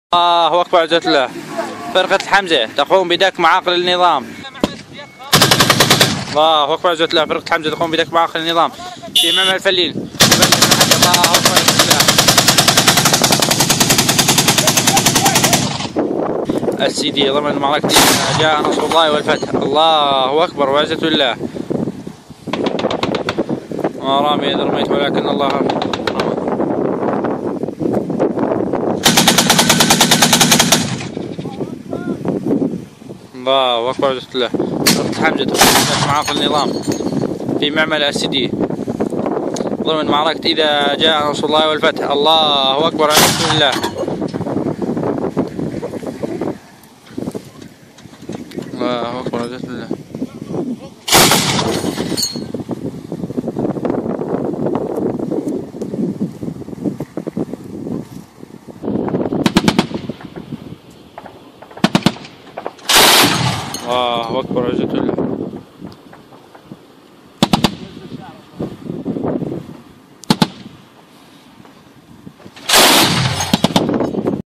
الله أكبر عزة الله. فرقة الحمزة تقوم بدك معاقل النظام. الله أكبر عزة الله. فرقة حمزة تقوم بدك معاقل النظام في معمل الفلين. الله أكبر عزة الله. السيدي ضمن معركة جاء نصر الله والفتح. الله أكبر وعزة الله. ما رامي إذا رميت ولكن الله الله أكبر عزة الله. فرقة حمزة تقوم معاقل النظام في معمل السيدي ضمن معركة إذا جاء نصر الله والفتح. الله أكبر عزة الله. الله أكبر عزة الله. الله أكبر عزة الله.